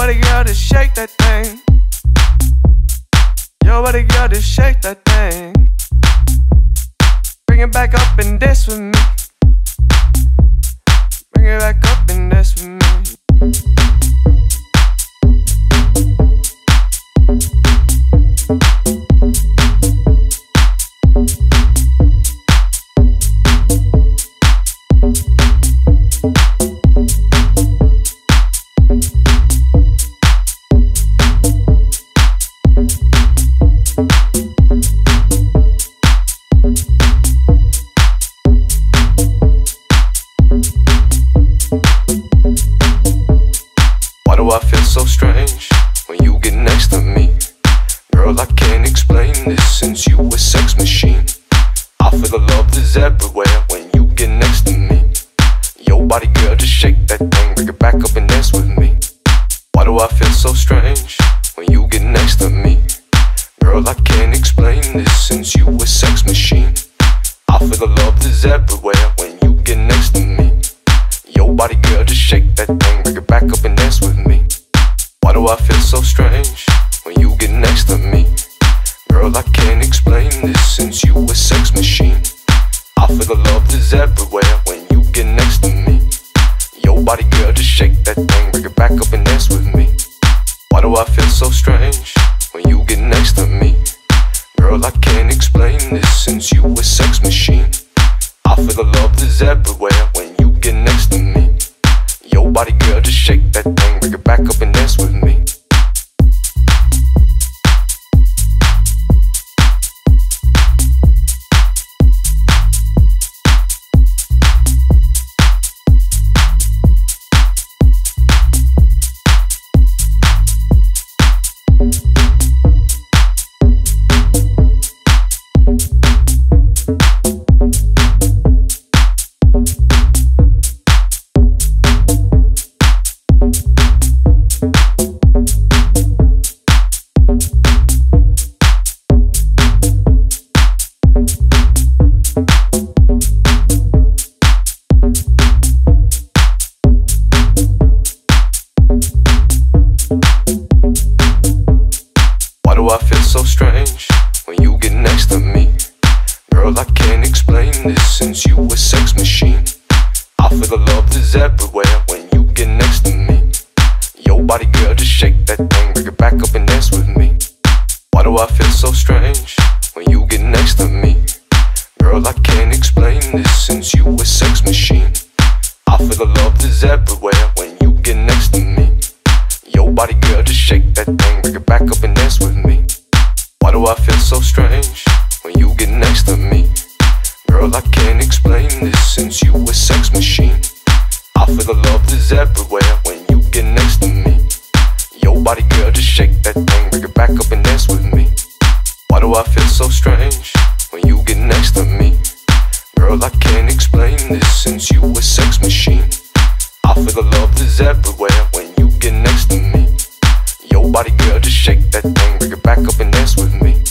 body, girl, just shake that thing. Your body, girl, just shake that thing. Bring it back up and dance with me. Bring it back up and dance with me. Why do I feel so strange when you get next to me? Girl, I can't explain this since you a sex machine. I feel the love is everywhere when you get next to me. Your body, girl, just shake that thing, bring it back up and dance with me. Why do I feel so strange when you get next to me? Girl, I can't explain this since you a sex machine. I feel the love is everywhere when you get next to me. Your body, girl, just shake that thing, bring it back up and dance with me. Why do I feel so strange when you get next to me? Girl, I can't explain this since you a sex machine. I feel the love is everywhere when you get next to me. Your body, girl, just shake that thing, bring it back up and dance with me. Why do I feel so strange when you get next to me? Girl, I can't explain this since you a sex machine. I feel the love is everywhere when you get next to me. Your body, girl, just shake that thing, bring it back up and dance with me. Why do I feel so strange when you get next to me? Girl, I can't explain this since you a sex machine. I feel the love is everywhere when you get next to me. Your body, girl, just shake that thing, bring it back up and dance with me. Why do I feel so strange when you get next to me? Girl, I can't explain this since you a sex machine. I feel the love is everywhere when you get next to me. Your body, girl, just shake that thing, bring it back up and dance with me. Why do I feel so strange when you get next to me? Girl, I can't explain this since you a sex machine. I feel the love is everywhere when you get next to me. Your body, girl, just shake that thing, bring it back up and dance with me. Why do I feel so strange when you get next to me? Girl, I can't explain this since you a sex machine. I feel the love is everywhere when you get next to me. Your body, girl, just shake that thing, bring it back up and dance with me.